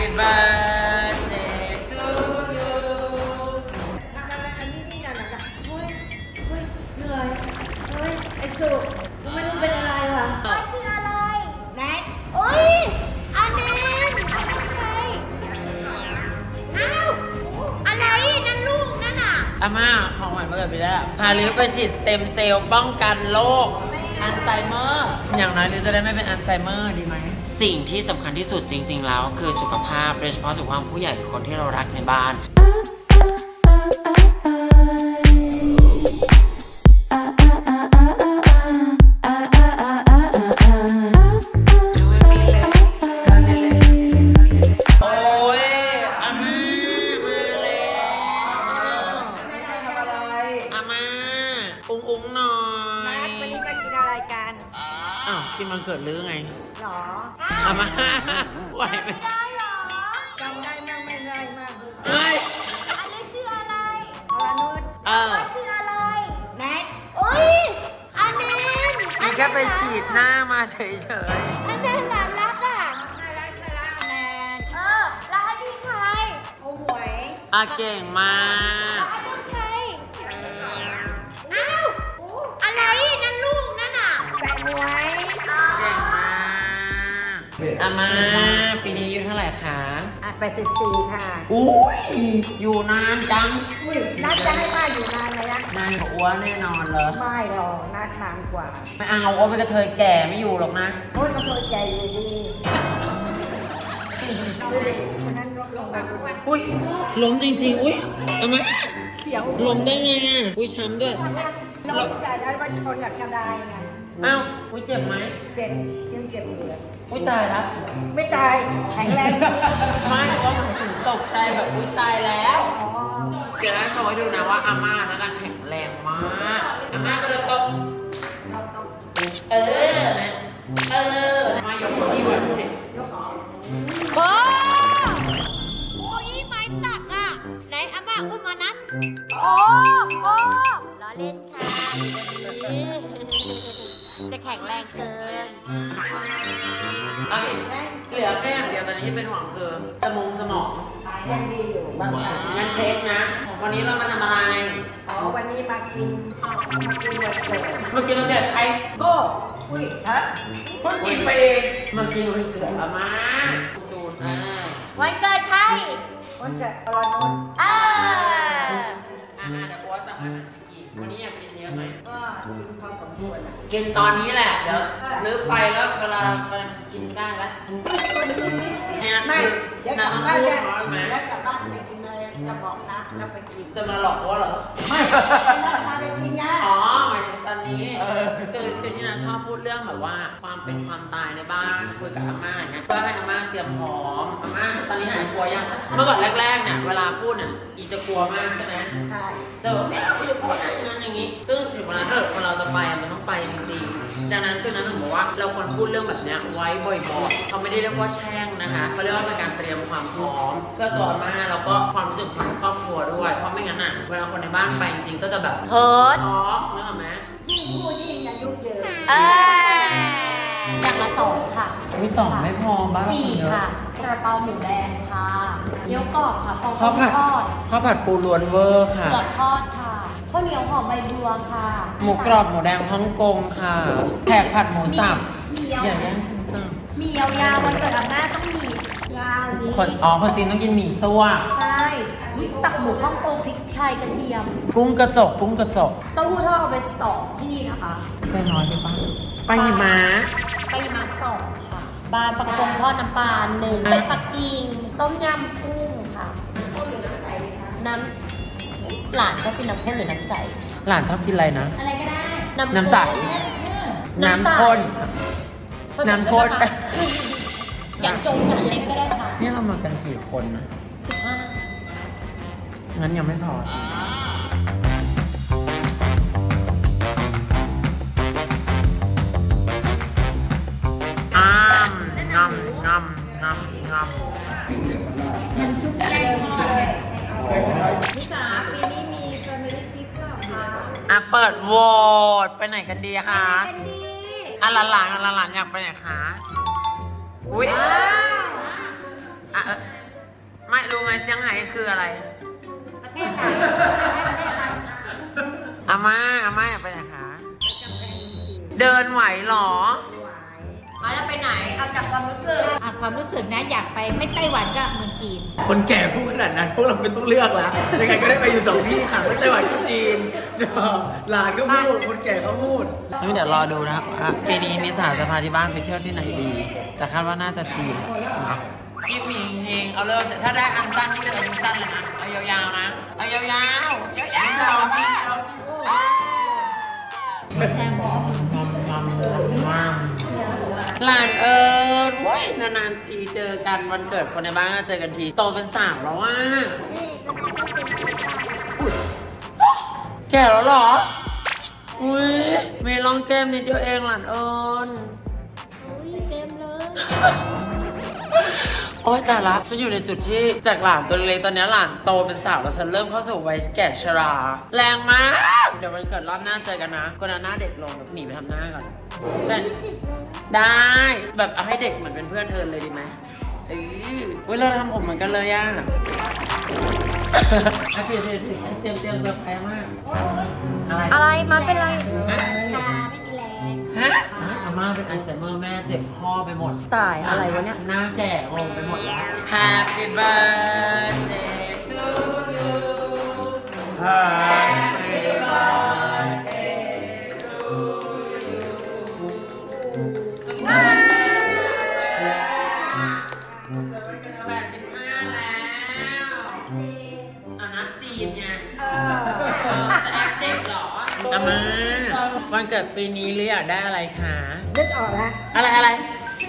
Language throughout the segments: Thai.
Happy birthday to you ทำอะไรอันนี้นี่น่ะเฮ้ยเหนื่อยเฮ้ยไอ้สุกูไม่รู้เป็นอะไรวะพ่อชื่ออะไรแนทโอ้ยอันเนนใครอ้าวอะไรนั่นลูกนั่นน่ะอาม่าของขวัญมาเกิดปีแล้วพาลิฟไปฉีดสเต็มเซลล์ป้องกันโรคอัลไซเมอร์อย่างน้อยลิฟจะได้ไม่เป็นอัลไซเมอร์ดีไหมสิ่งที่สำคัญที่สุดจริงๆแล้วคือสุขภาพโดยเฉพาะสุขภาพผู้ใหญ่หรือคนที่เรารักในบ้านกินมันเกิดหรือไงหรออามาไหวไหมได้หรอจำได้มั่งไม่ได้มั่งเฮ้ยอันนี้ชื่ออะไรพลานุชว่าชื่ออะไรแนทโอ้ยอันเนนแค่ไปฉีดหน้ามาเฉยๆอันเนนหลานรักอ่ะใช่แล้วแนนแล้วอันนี้ใครโอ้หวยเก่งมากแล้วอันนี้ใครอ้าวอะไรนั่นลูกนั่นน่ะแปะหวยอาม่าปีนี้อายุเท่าไหร่คะ 84ค่ะอุ้ยอยู่นานจังนัดจะให้ป้าอยู่นานเลยนะนานกว่าอ้วนแน่นอนเลยไม่หรอกนัดนานกว่าไม่เอาอ้วนเป็นกระเทยแก่ไม่อยู่หรอกนะโอ้ยกระเทยแก่อยู่ดีดูดิคนนั้นล้มอุ้ยล้มจริงๆอุ้ยอาม่าล้มได้ไงอุ้ยช้ำด้วยล้มแต่ได้มาชนกับกระไดไงอ้าวอุ้ยเจ็บไหมเจ็บยังเจ็บอยู่เลยอุ้ยตายแล้วไม่ตายแข็งแรงไม่ว่ามันถึงตกใจแบบอุ้ยตายแล้วเดี๋ยวนะโชว์ให้ดูนะว่าอาม่านั่นแข็งแรงมากอาม่าก็เลยต้องนะมายกมือดีกว่าดูดิโอ้ยไม้สักอ่ะไหนอาม่าอุ้มมานั้นโอ้ล้อเล่นค่ะจะแข็งแรงเกินเหลือแค่อย่างเดียวตอนนี้ที่เป็นห่วงคือสมองยังดีอยู่บางอย่างงั้นเช็คนะวันนี้เรามาทำอะไรวันนี้มากินวันเกิดวันเกิดใครก็อุ้ยฮะเพิ่งกินไปเองมากินวันเกิดอาม่าจูนวันเกิดใครวันเกิดพลานุชเดี๋ยวโอ๊ตสั่งอาหารกินวันนี้อยากกินเยอะไหมก็กินพอสมควรกินตอนนี้แหละเดี๋ยวลึกไปแล้วเวลามันกินไม่ได้แล้วไม่เดี๋ยวกลับบ้านจะกินเลยจะบอกนะเราไปกินจะมาหลอกว่าเหรอไม่เราพาไปกินนะหมายถึงตอนนี้คือที่นาชอบพูดเรื่องแบบว่าความเป็นความตายในบ้านคุยกับอาม่าเนี่ยเพื่อให้อาม่าเตรียมพร้อมอาม่าตอนนี้หายกลัวยังเมื่อก่อนแรกๆเนี่ยเวลาพูดเนี่ยอีจะกลัวมากใช่ไหมใช่แต่ว่าไม่เอาจะพูดอะไรนั้นอย่างนี้ซึ่งถึงเวลาเกิดคนเราจะไปมันต้องไปจริงๆดังนั้นคือนั้นถึงบอกว่าเราควรพูดเรื่องแบบนี้ไว้บ่อยๆเขาไม่ได้เรียกว่าแช่งนะคะเขาเรียกว่าเป็นการเตรียมความพร้อมเพื่อตัวอาม่าแล้วก็ความรู้สึกของครอบครัวด้วยเพราะไม่งั้นอ่ะเวลาคนในบ้านไปจริงๆก็จะแบบท้อนึกออกไหมยิ่งพูดยิ่งอายุเยอะอย่างละ2ค่ะมี2ไม่พอบ้าง 4ค่ะกระเพราหมูแดงค่ะเกี๊ยวกรอบค่ะข้าวผัดปูล้วนเวอร์ค่ะเผือกทอดค่ะข้าวเหนียวหอมใบบัวค่ะหมูกรอบหมูแดงฮ่องกงค่ะแขกผัดหมูสับอย่างนี้ฉันสั่งมียาวๆวันเกิดอาม่าต้องมียาวนี้คนจีนต้องกินหมี่ซั่วใช่ตักหมูฮ่องกงพริกไทยกระเทียมกุ้งกระจกเต้าหู้ทอดเอาไป2ที่นะคะเคยน้อยไปปะไปหิมะ 2ค่ะบาปลากระพงทอดน้ำปลา1เป็ดปักกิ่งต้มยำกุ้งค่ะน้ำหลานชอบกินน้ำข้นหรือน้ำใสหลานชอบกินอะไรนะอะไรก็ได้น้ำใสน้ำข้นอย่างจงจันเล็กก็ได้ค่ะนี่เรามากันกี่คนนะ 15 งั้นยังไม่พอมันจุ๊บแรงเลยนิสาปีนี้มีแฟมิลี่ทริปเปล่าคะเปิดโหวตไปไหนกันดีคะหลานอยากไปไหนคะอุ้ยไม่รู้ไหมเซี่ยงไฮ้คืออะไรประเทศไหนอาม่าอยากไปไหนคะเดินไหวหรอไหวจะไปไหนเอาจากความรู้สึกความรู้สึกนะอยากไปไม่ไต้หวันก็เมืองจีนคนแก่พูดขนาดนั้นพวกเราไม่ต้องเลือกแล้วยังไงก็ได้ไปอยู่2ที่ค่ะไม่ไต้หวันก็จีนหลานก็พูดคนแก่ก็พูดเดี๋ยวรอดูนะครับปีนี้มีสาวจะพาที่บ้านไปเที่ยวที่ไหนดีแต่คาดว่าน่าจะจีนกิ๊บมีเองเอาเลยถ้าได้อันสั้นนี่เป็นอายุสั้นเลยนะเอายาวๆนะเอายาวแตงโมหลานว้ยนานๆทีเจอกันวันเกิดคนในบ้านก็เจอกันทีโตเป็นสาวแล้วว่าแก่แล้วหรออุ้ยมีรองแก้มนิดเดียวเองหลานเต็มเลยโอ๊ยแต่ละฉันอยู่ในจุดที่จากหลานตัวเล็กตอนนี้หลานโตเป็นสาวแล้วฉันเริ่มเข้าสู่วัยแก่ชราแรงมากเดี๋ยววันเกิดรอบหน้าเจอกันนะคนหน้าเด็กลงหนีไปทำหน้าก่อนได้แบบเอาให้เด็กเหมือนเป็นเพื่อนเลยดีไหมเราทำผมเหมือนกันเลยย่าเตรียมเซอร์ไพรส์มากอะไรมาเป็นไรชาไม่มีแรงอาม่าเป็นอัลไซเมอร์แม่เจ็บคอไปหมดตายอะไรวะเนี่ยหน้าแก่ลงไปหมดแล้ว Happy birthday to you Happy birthday to you 85แล้วนับจีนไงแอคเด็กหรออาม่าวันเกิดปีนี้หรืออยากได้อะไรคะนึกออกแล้วอะไรหรอ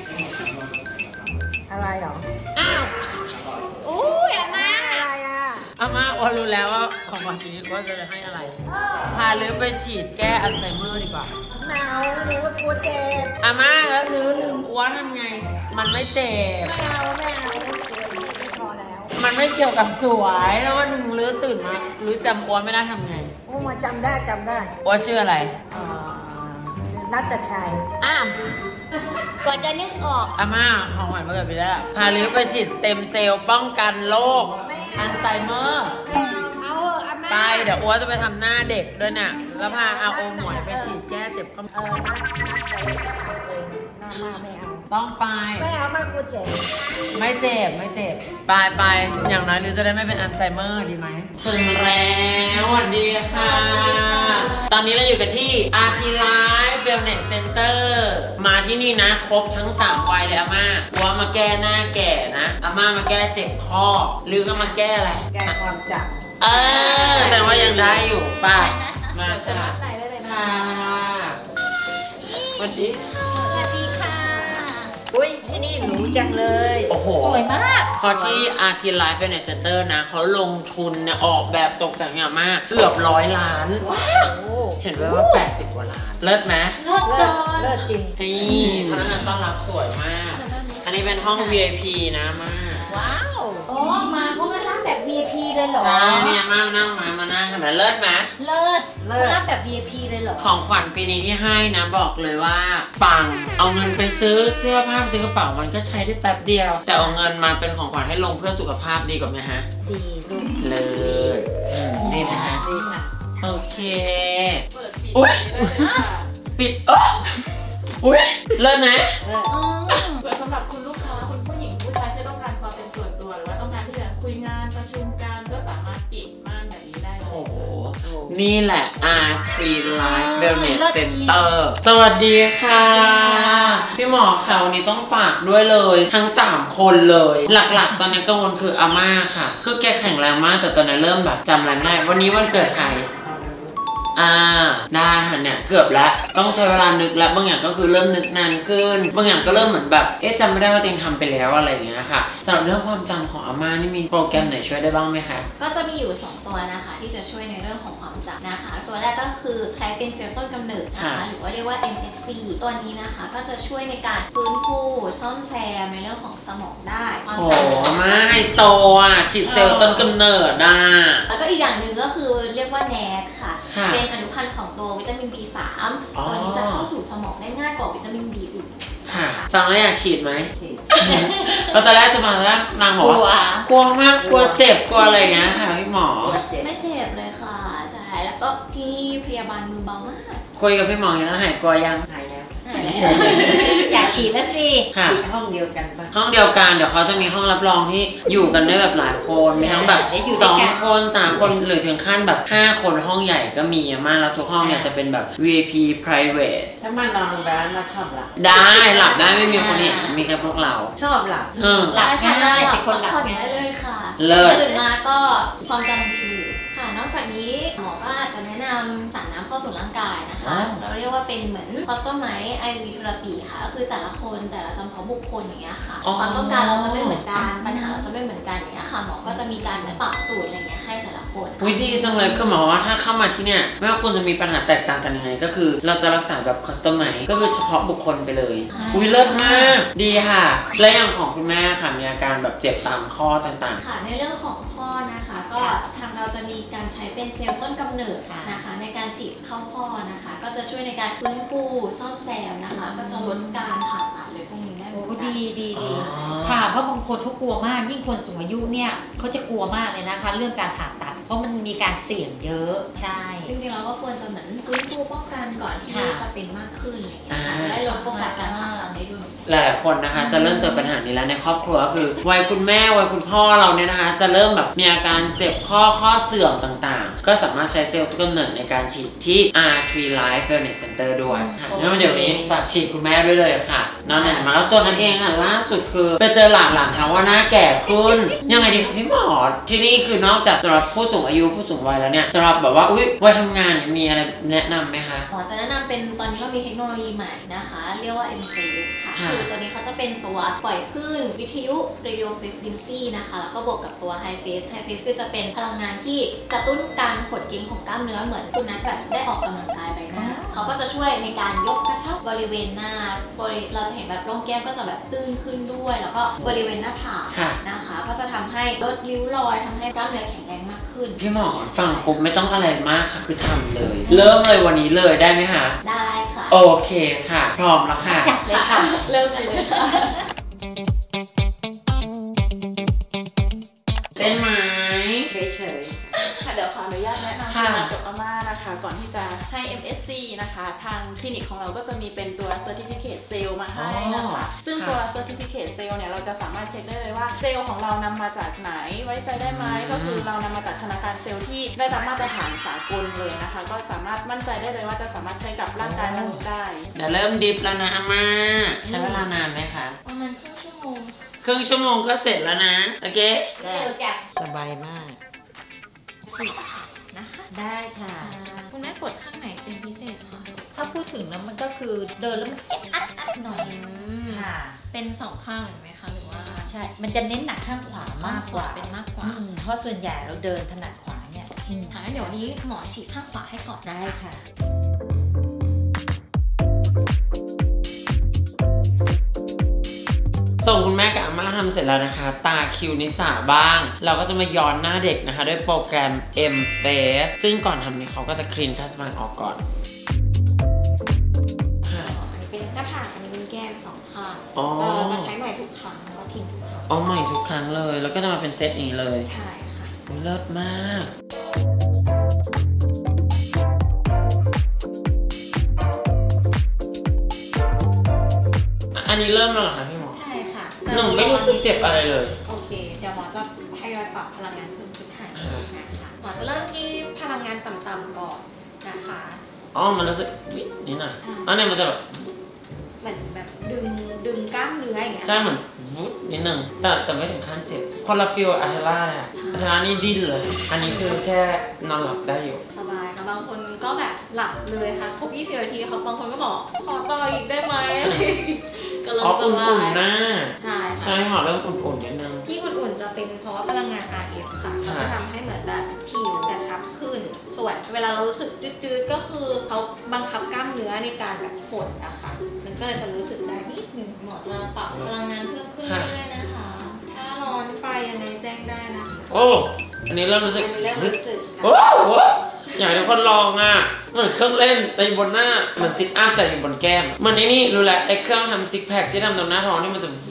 อ้าวอู้ยอาม่าอะไรอาม่าว่ารู้แล้วว่าของวันนี้ก็จะให้อะไรพาลือไปฉีดแก้อัลไซเมอร์ดีกว่าหนาวหรือกลัวเจ็บอาม่าแล้วลืมอ้วนทำไงมันไม่เจ็บไม่เอาพอแล้วมันไม่เกี่ยวกับสวยแล้ววันหนึ่งลือตื่นมาลือจำอ้วนไม่ได้ทำไงมาจำได้อ้วนชื่ออะไรนัทชัยกว่าจะนึกออกอาม่าของหวานมาเกิดไปแล้วพาลือไปฉีดสเต็มเซลล์ป้องกันโรคอัลไซเมอร์ไปเดี๋ยวอ้วนจะไปทำหน้าเด็กด้วยน่ะแล้วพาเอาองค์หมวยไปฉีดแก้เจ็บข้อมือไม่เอาต้องไปไม่เอาไม่กลัวเจ็บไม่เจ็บไปอย่างน้อยลือจะได้ไม่เป็นอัลไซเมอร์ดีไหมถึงแล้วสวัสดีค่ะตอนนี้เราอยู่กันที่ Artilife Wellness Center มาที่นี่นะครบทั้ง3วัยเลยอาม่าว่ามาแก้หน้าแก่นะอาม่ามาแก้เจ็บข้อลือก็มาแก้อะไรแก้ความจำแต่ว่ายังได้อยู่ไปมาจ้ะค่ะสวัสดีค่ะอุ้ยที่นี่หรูจังเลยโอ้โหสวยมากพอที่ Artilife Wellness Center นะเขาลงทุนออกแบบตกแต่งอย่างมากเกือบ100 ล้านเห็นไหมว่า80 กว่าล้านเลิศไหมเลิศจริงนี่พนักงานต้อนรับสวยมากอันนี้เป็นห้อง VIP นะมาว้าวโอ้มาเขามานั่งแบบ VIP เลยเหรอใช่เนี่ยมานั่งมานั่งกันนะเลิศไหมเลิศนั่งแบบ VIP เลยเหรอของขวัญปีนี้ที่ให้นะบอกเลยว่าปังเอาเงินไปซื้อเสื้อผ้าซื้อกระเป๋ามันก็ใช้ได้แป๊บเดียวแต่เอาเงินมาเป็นของขวัญให้ลงเพื่อสุขภาพดีกว่าไหมฮะดีลูกเลยดีนะฮะดีค่ะโอเคอุ๊ยปิดอุ๊ยเลิศไหมสำหรับคุณลูกค้าคุณผู้หญิงผู้ชายที่ต้องการความเป็นส่วนตัวหรือว่าต้องการที่จะคุยงานประชุมกันก็สามารถปิดม่านแบบนี้ได้เลยโอ้โหนี่แหละ Artilife Wellness Center สวัสดีค่ะพี่หมอค่ะวันนี้ต้องฝากด้วยเลยทั้ง3คนเลยหลักๆตอนนี้กังวลคืออาม่าค่ะคือแกแข็งแรงมากแต่ตอนนี้เริ่มแบบจำอะไรไม่ได้วันนี้วันเกิดใครได้ค่ะเนี่ยเกือบแล้วต้องใช้เวลานึกแล้วบางอย่างก็คือเริ่มนึกนานขึ้นบางอย่างก็เริ่มเหมือนแบบจำไม่ได้ว่าตัวเองทำไปแล้วอะไรอย่างเงี้ยค่ะสำหรับเรื่องความจำของอาม่านี่มีโปรแกรมไหนช่วยได้บ้างไหมคะก็จะมีอยู่2ตัวนะคะที่จะช่วยในเรื่องของความจำนะคะตัวแรกก็คือใช้เป็นเซลล์ต้นกำเนิดนะคะหรือว่าเรียกว่า MSC ตัวนี้นะคะก็จะช่วยในการฟื้นฟูซ่อมแซมในเรื่องของสมองได้โอ้มาไฮโซฉีดเซลล์ต้นกำเนิดแล้วก็อีกอย่างหนึ่งก็คือเรียกว่า NAD ค่ะเป็นอนุพันธ์ของตัววิตามิน B3 ตัวนี้จะเข้าสู่สมองได้ง่ายกว่าวิตามิน B อื่นค่ะฟังแล้วอยากฉีดไหมเราตอนแรกจะมาแล้วนางบอกว่ากลัวมากกลัวเจ็บกลัวอะไรอย่างเงี้ยค่ะพี่หมอไม่เจ็บเลยค่ะใช่แล้วก็ที่พยาบาลมือเบามากคุยกับพี่หมอแล้วหายกลัวยังหายแล้วอยากฉีดแล้วสิฉีดห้องเดียวกันป่ะห้องเดียวกันเดี๋ยวเขาจะมีห้องรับรองที่อยู่กันได้แบบหลายคนมีทั้งแบบ2 คน3 คนหรือถึงขั้นแบบ5 คนห้องใหญ่ก็มีมากแล้วทุกห้องเนี่ยจะเป็นแบบ VIP private ถ้ามานอนโรงพยาบาลมาชอบหลับได้หลับได้ไม่มีคนเห็นมีแค่พวกเราชอบหลับหลับง่ายเป็นคนหลับง่ายเลยค่ะตื่นมาก็ความจำดีค่ะนอกจากนี้หมอก็อาจจะแนะนำสารน้ำเข้าสู่ร่างกายนะคะเราเรียกว่าเป็นเหมือนคอสโตไมซ์ไอวีเทอราปีค่ะก็คือแต่ละคนแต่ละจำเพาะบุคคลอย่างเงี้ยค่ะความต้องการเราจะไม่เหมือนกันปัญหาเราจะไม่เหมือนกันอย่างเงี้ยค่ะหมอก็จะมีการปรับสูตรอะไรเงี้ยให้แต่ละคนดีจังเลยคือหมอว่าถ้าเข้ามาที่เนี่ยไม่ว่าคุณจะมีปัญหาแตกต่างกันยังไงก็คือเราจะรักษาแบบคอสโตไมซ์ก็คือเฉพาะบุคคลไปเลยเลิศมากดีค่ะและอย่างของคุณแม่ค่ะมีอาการแบบเจ็บตามข้อต่างๆค่ะในเรื่องของข้อนะคะก็ทางเราจะมีการใช้เป็นเซลล์ต้นกำเนิดนะคะในการฉีดเข้าข้อนะคะก็จะช่วยในการฟื้นฟูซ่อมแซมนะคะก็จะลดการผ่าตัดเลยพวกนี้ได้หมดดีค่ะเพราะบางคนเขากลัวมากยิ่งคนสูงอายุเนี่ยเขาจะกลัวมากเลยนะคะเรื่องการผ่าตัดเพราะมันมีการเสี่ยงเยอะใช่จริงๆเราก็ควรจะเหมือนฟื้นฟูป้องกันก่อนที่จะเป็นมากขึ้นอะไรอย่างเงี้ยจะได้ลดโอกาสการผ่าตัดได้ด้วยหลายๆคนนะคะจะเริ่มเจอปัญหานี้แล้วในครอบครัวก็คือวัยคุณแม่วัยคุณพ่อเราเนี่ยนะคะจะเริ่มแบบมีอาการเจ็บข้อเสื่อมต่างๆก็สามารถใช้เซลล์ต้นกำเนิดในการฉีดที่ R3 Life Wellness Center ด้วยค่ะงั้นเดี๋ยวนี้ฝากฉีดคุณแม่ด้วยเลยค่ะนั่นแหละมาแล้วตัวนั้นเองค่ะล่าสุดคือไปเจอหลานถามว่าหน้าแก่ขึ้นยังไงดีคะพี่หมอที่นี่คือนอกจากสำหรับผู้สูงอายุผู้สูงวัยแล้วเนี่ยสำหรับแบบว่าวัยทำงานมีอะไรแนะนำไหมคะหมอจะแนะนำเป็นตอนนี้เรามีเทคโนโลยีใหม่นะคะเรียกว่า M-Phase ค่ะคือตัวนี้เขาจะเป็นตัวปล่อยคลื่นวิทยุ Radio Frequency นะคะแล้วก็บวกกับตัว High Phase High Phase คือจะเป็นพลังงานที่กระตุ้นการหดเกร็งของกล้ามเนื้อเหมือนคุณนัทแบบได้ออกกำลังกายไปนะเขาก็จะช่วยในการยกกระชับบริเวณหน้าเราจะเห็นแบบร่องแก้มก็จะแบบตื้นขึ้นด้วยแล้วก็บริเวณหน้าผากนะคะก็จะทำให้ลดริ้วรอยทำให้กล้ามเนื้อแข็งแรงมากขึ้นพี่หมอฟังปุ๊บไม่ต้องอะไรมากค่ะคือทำเลยเริ่มเลยวันนี้เลยได้ไหมคะได้ค่ะโอเคค่ะพร้อมแล้วค่ะจัดเลยค่ะเริ่มกันเลยค่ะเต้นไหมเฉยค่ะเดี๋ยวขออนุญาตแนะนำคุณนัทกับอาม่านะคะก่อนที่จะให้ MSC นะคะทางคลินิกของเราก็จะมีเป็นตัว Certificate Sale มาให้นะคะซึ่งตัว Certificate Sale เนี่ยเราจะสามารถเช็คได้เลยว่าเซลล์ของเรานำมาจากไหนไว้ใจได้ไหมก็คือเรานำมาจากธนาคารเซลล์ที่ได้รับมาตรฐานสากลเลยนะคะก็สามารถมั่นใจได้เลยว่าจะสามารถใช้กับร่างกายมนุษย์ได้เดี๋ยวเริ่มดิฟแล้วนะอาม่าใช้เวลานานไหมคะประมาณครึ่งชั่วโมงก็เสร็จแล้วนะโอเคเร็วจังสบายมากนะคะได้ค่ะคุณแม่ปวดข้างไหนเป็นพิเศษคะถ้าพูดถึงแล้วมันก็คือเดินแล้วมันอัดหน่อยค่ะเป็น2ข้างเลยไหมคะหรือว่าใช่มันจะเน้นหนักข้างขวามากกว่าเป็นมากกว่าเพราะส่วนใหญ่เราเดินถนัดขวาเนี่ยค่ะเดี๋ยววันนี้หมอฉีดข้างขวาให้ก่อนได้ค่ะส่งคุณแม่กับอาม่าทำเสร็จแล้วนะคะตาคิวนิสาบ้างเราก็จะมาย้อนหน้าเด็กนะคะด้วยโปรแกรม M-Phase ซึ่งก่อนทำนี้เขาก็จะคลีนคัสมันออกก่อนอันนี้เป็นหน้าผากอันนี้เป็นแก้ม2ข้างเราจะใช้ใหม่ทุกครั้งแล้วทิ้งทุกครั้งใหม่ทุกครั้งเลยแล้วก็จะมาเป็นเซตอย่างนี้เลยใช่ค่ะเลิศมากอันนี้เริ่มแล้วเหรอคะพี่หมอใช่ค่ะหนูไม่รู้สึกเจ็บอะไรเลยโอเคเดี๋ยวหมอจะให้ปรับพลังงานเพิ่มขึ้นให้นะคะหมอจะเริ่มที่พลังงานต่ำๆก่อนนะคะมันรู้สึกนิดหน่อยอันนี้มันจะแบบเหมือนแบบดึงกล้ามเนื้ออย่างเงี้ยใช่เหมือนวุ้ดนิดนึงแต่ไม่ถึงขั้นเจ็บคนละฟิลอัลเทล่าเลยอัลเทล่านี่ดิ้นเลยอันนี้คือแค่นอนหลับได้อยู่สบายค่ะบางคนก็แบบหลับเลยค่ะครบ20 นาทีเขาบางคนก็บอกขอต่ออีกได้ไหมก็เริ่มสบายอุ่นๆนะใช่หมอเริ่มอุ่นๆนิดนึงที่อุ่นๆจะเป็นเพราะว่าพลังงาน RF ค่ะเขาจะทำให้เหมือนแบบผิวกระชับขึ้นส่วนเวลาเรารู้สึกจืดๆก็คือเขาบังคับกล้ามเนื้อในการแบบหดอะค่ะมันก็เลยจะรู้สึกได้นิดนึงหมอจะปรับพลังงานเพิ่มขึ้นเรื่อยๆนะคะถ้าร้อนไปยังไงแจ้งได้นะคะอันนี้เริ่มรู้สึกอยากให้ทุกคนลองอ่ะเหมือนเครื่องเล่นแต่อยู่บนหน้าเหมือนซิทอัพแต่อยู่บนแก้มมันนี่รู้แหละไอ้เครื่องทำซิกแพคที่ทำตรงหน้าท้องนี่มันจะ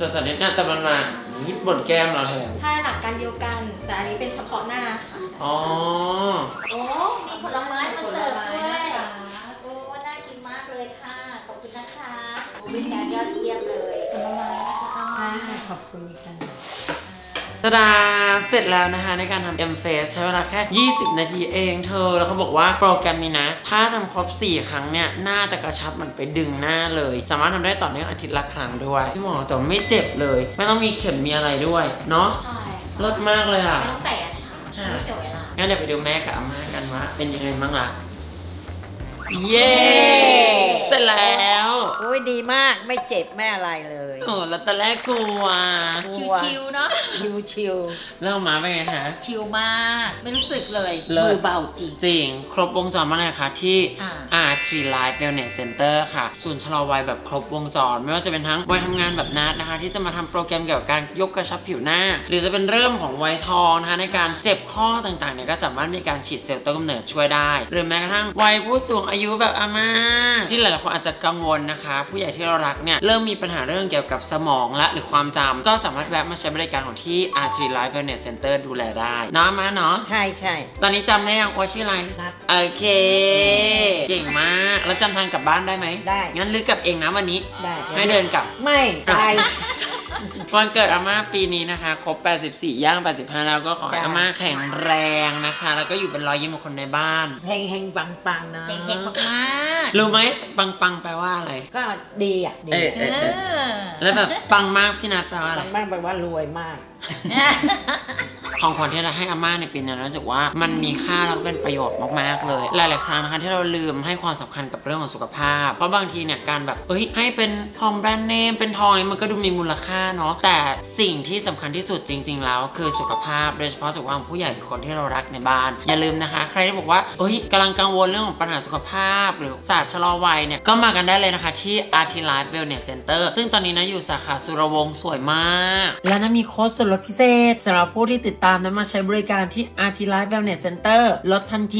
สันนิษฐานแต่มันมายิบบนแก้มเราแทนถ้าหลักการเดียวกันแต่อันนี้เป็นเฉพาะหน้าค่ะอ๋อโอ้มีผลไม้มาเสิร์ฟด้วยโอ้น่ากินมากเลยค่ะขอบคุณนะคะบริการยอดเยี่ยมเลยผลไม้นะคะขอบคุณค่ะตาดาเสร็จแล้วนะคะในการทำ M Face ใช้เวลาแค่20 นาทีเองเธอแล้วเขาบอกว่าโปรแกรมนี้นะถ้าทำครบ4 ครั้งเนี่ยน่าจะกระชับมันไปดึงหน้าเลยสามารถทำได้ต่อเนื่องอาทิตย์ละครั้งด้วยพี่หมอแต่ไม่เจ็บเลยไม่ต้องมีเข็มมีอะไรด้วยเนาะใช่เลิศมากเลยอ่ะไม่ต้องแต่ช้าไม่เสียเวลางั้นเดี๋ยวไปดูแม่กับอาม่ากันว่าเป็นยังไงบ้างล่ะเย้ เสร็จแล้วโอ้ยดีมากไม่เจ็บไม่อะไรเลยโอ้แล้วตอนแรกกลัวชิวๆเนาะชิวเริ่มมาเป็นไงคะชิวมากไม่รู้สึกเลยมือเบาจริงครบวงจรมากเลยค่ะที่ R3 Life Wellness Center ค่ะศูนย์ชะลอวัยแบบครบวงจรไม่ว่าจะเป็นทั้งวัยทำงานแบบนัดนะคะที่จะมาทำโปรแกรมเกี่ยวกับการยกกระชับผิวหน้าหรือจะเป็นเริ่มของวัยทองนะคะในการเจ็บข้อต่างๆเนี่ยก็สามารถมีการฉีดเซลล์ต้นกำเนิดช่วยได้หรือแม้กระทั่งวัยผู้สูงอายุแบบอาม่าที่หลายๆคนอาจจะกังวลนะคะผู้ใหญ่ที่เรารักเนี่ยเริ่มมีปัญหาเรื่องเกี่ยวกับสมองและหรือความจำก็สามารถแวะมาใช้บริการของที่ R3 Life Wellness Center ดูแลได้เนาะมาเนาะใช่ตอนนี้จำได้ยังว่าชื่ออะไรโอเคเก่งมากแล้วจำทางกลับบ้านได้ไหมได้งั้นลึกกลับเองนะวันนี้ได้ให้เดินกลับไม่ไปวันเกิดอาม่าปีนี้นะคะครบ84ย่าง85แล้วก็ขอให้อาม่าแข็งแรงนะคะแล้วก็อยู่เป็นรอยยิ้มของคนในบ้านเฮงปังนะเฮงมากรู้ไหมปังแปลว่าอะไรก็ดีอ่ะดีแล้วแบบปังมากพี่นัทแปลว่าอะไรปังมากแปลว่ารวยมากของขวัญที่เราให้อาม่าในปีนี้รู้สึกว่ามันมีค่าแล้วก็เป็นประโยชน์มากๆเลยหลายๆครั้งนะคะที่เราลืมให้ความสำคัญกับเรื่องของสุขภาพเพราะบางทีเนี่ยการแบบให้เป็นทองแบรนด์เนมเป็นทองนี่มันก็ดูมีมูลค่าเนาะแต่สิ่งที่สำคัญที่สุดจริงๆแล้วคือสุขภาพโดยเฉพาะสุขภาพของผู้ใหญ่หรือคนที่เรารักในบ้านอย่าลืมนะคะใครที่บอกว่ากำลังกังวลเรื่องของปัญหาสุขภาพหรือศาสตร์ชะลอวัยเนี่ยก็มากันได้เลยนะคะที่ R3 Life Wellness Center ซึ่งตอนนี้นะอยู่สาขาสุรวงศ์สวยมากและนะมีโค้ดส่วนลดพิเศษสำหรับผู้ที่ติดตามนั้นมาใช้บริการที่ R3 Life Wellness Center ลดทันที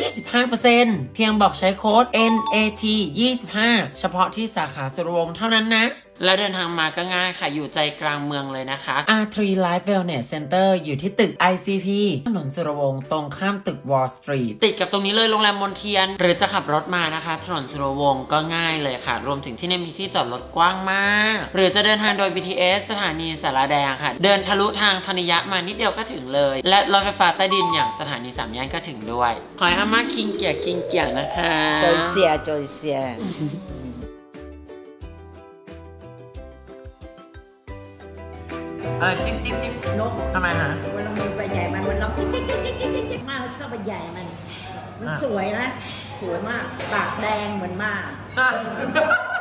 25% เพียงบอกใช้โค้ด NAT25 เฉพาะที่สาขาสุรวงศ์เท่านั้นนะและเดินทางมาก็ง่ายค่ะอยู่ใจกลางเมืองเลยนะคะ R3 Life Wellness Center อยู่ที่ตึก ICP ถนนสุรวงศ์ตรงข้ามตึก Wall Street ติดกับตรงนี้เลยโรงแรมมนเทียนหรือจะขับรถมานะคะถนนสุรวงศ์ก็ง่ายเลยค่ะรวมถึงที่นี่มีที่จอดรถกว้างมากหรือจะเดินทางโดย BTS สถานีสารแดงค่ะเดินทะลุทางธนิยะมานิดเดียวก็ถึงเลยและรถไฟฟ้าใต้ดินอย่างสถานี3 ย่านก็ถึงด้วยขอให้อาม่าคิงเกียร์นะคะโจยเสียจริงนกทำไมฮะเวลามันไปใหญ่มันร้องจิ๊กมากชอบไปใหญ่มันสวยนะสวยมากปากแดงเหมือนมาก